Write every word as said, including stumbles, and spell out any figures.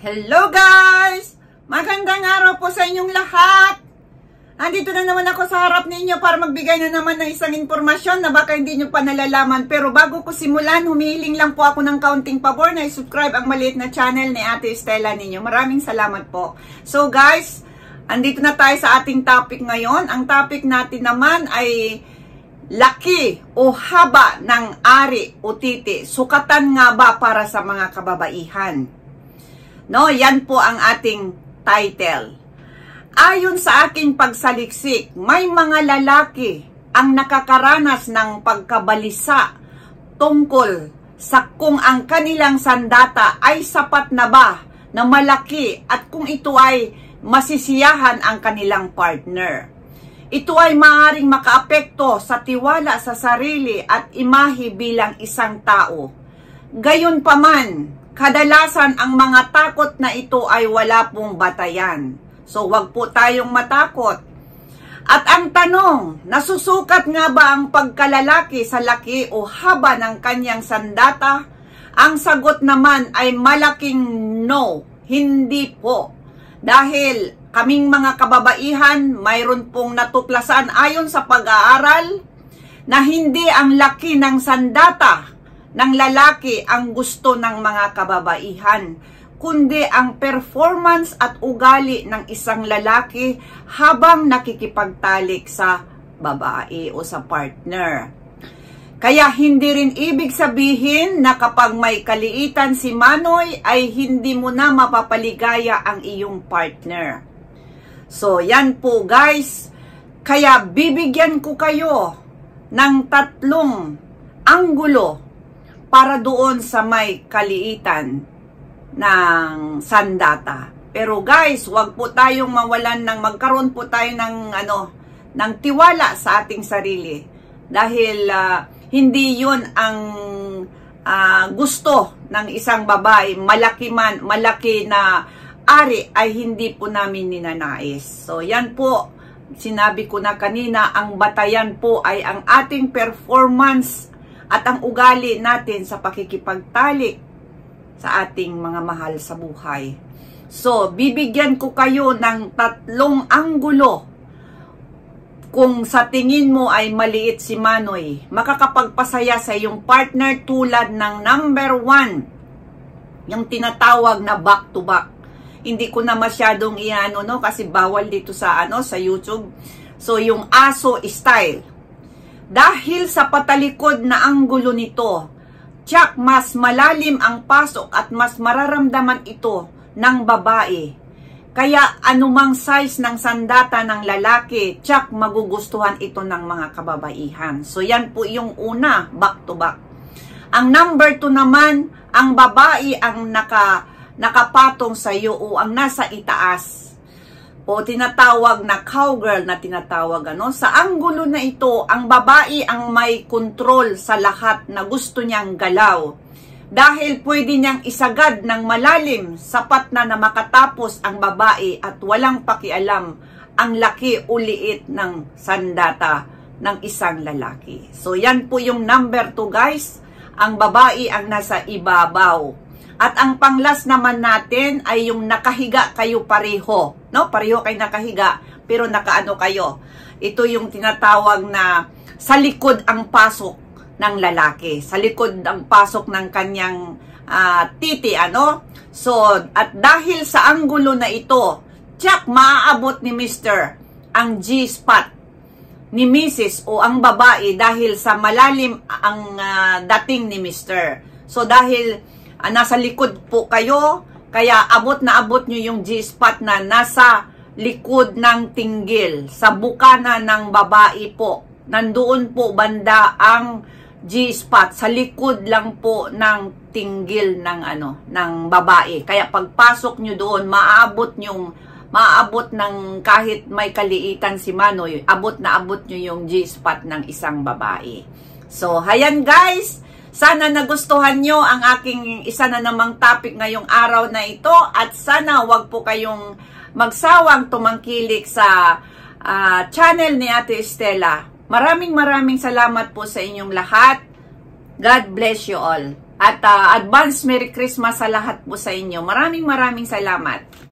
Hello guys! Magandang araw po sa inyong lahat! Andito na naman ako sa harap ninyo para magbigay na naman ng isang impormasyon na baka hindi nyo pa nalalaman. Pero bago ko simulan, humihiling lang po ako ng kaunting pabor na i-subscribe ang maliit na channel ni Ate Estela ninyo. Maraming salamat po. So guys, andito na tayo sa ating topic ngayon. Ang topic natin naman ay laki o haba ng ari o titi. Sukatan nga ba para sa mga kababaihan? No, yan po ang ating title. Ayon sa aking pagsaliksik, may mga lalaki ang nakakaranas ng pagkabalisa tungkol sa kung ang kanilang sandata ay sapat na ba na malaki at kung ito ay masisiyahan ang kanilang partner. Ito ay maaaring makaapekto sa tiwala sa sarili at imahe bilang isang tao. Gayunpaman, kadalasan ang mga takot na ito ay wala pong batayan. So, wag po tayong matakot. At ang tanong, nasusukat nga ba ang pagkalalaki sa laki o haba ng kanyang sandata? Ang sagot naman ay malaking no, hindi po. Dahil kaming mga kababaihan, mayroon pong natuklasan ayon sa pag-aaral na hindi ang laki ng sandata ng lalaki ang gusto ng mga kababaihan, kundi ang performance at ugali ng isang lalaki habang nakikipagtalik sa babae o sa partner. Kaya hindi rin ibig sabihin na kapag may kaliitan si Manoy ay hindi mo na mapapaligaya ang iyong partner. So yan po guys, kaya bibigyan ko kayo ng tatlong anggulo para doon sa may kaliitan ng sandata. Pero guys, wag po tayong mawalan ng magkaroon po tayo ng ano, ng tiwala sa ating sarili. Dahil uh, hindi 'yun ang uh, gusto ng isang babae, malaki man, malaki na ari ay hindi po namin ninanais. So yan po, sinabi ko na kanina, ang batayan po ay ang ating performance at ang ugali natin sa pakikipagtalik sa ating mga mahal sa buhay. So, bibigyan ko kayo ng tatlong anggulo. Kung sa tingin mo ay maliit si Manoy, makakapagpasaya sa iyong partner tulad ng number one, yung tinatawag na back to back. Hindi ko na masyadong iano, no, kasi bawal dito sa ano sa YouTube. So, yung aso style. Dahil sa patalikod na anggulo nito, tiyak mas malalim ang pasok at mas mararamdaman ito ng babae. Kaya anumang size ng sandata ng lalaki, tiyak magugustuhan ito ng mga kababaihan. So yan po yung una, back to back. Ang number two naman, ang babae ang naka, nakapatong sa iyo o ang nasa itaas. O tinatawag na cowgirl na tinatawag, ano? Sa anggulo na ito, ang babae ang may control sa lahat na gusto niyang galaw. Dahil pwede niyang isagad ng malalim, sapat na na makatapos ang babae at walang pakialam ang laki o liit ng sandata ng isang lalaki. So yan po yung number two guys, ang babae ang nasa ibabaw. At ang panglas naman natin ay yung nakahiga kayo pareho. No? Pareho kayo nakahiga, pero nakaano kayo. Ito yung tinatawag na sa likod ang pasok ng lalaki. Sa likod ang pasok ng kanyang uh, titi, ano? So, at dahil sa anggulo na ito, tiyak maaabot ni Mister ang G-spot ni Missus o ang babae dahil sa malalim ang uh, dating ni Mister So, dahil Ah, nasa likod po kayo, kaya abot na abot nyo yung G-spot na nasa likod ng tinggil. Sa bukana ng babae po. Nandoon po banda ang G-spot. Sa likod lang po ng tinggil ng ano ng babae. Kaya pagpasok nyo doon, maaabot nyong, maaabot ng kahit may kaliitan si Manoy, abot na abot nyo yung G-spot ng isang babae. So, hayan guys! Sana nagustuhan nyo ang aking isa na namang topic ngayong araw na ito at sana wag po kayong magsawang tumangkilik sa uh, channel ni Ate Estela. Maraming maraming salamat po sa inyong lahat. God bless you all. At uh, advance Merry Christmas sa lahat po sa inyo. Maraming maraming salamat.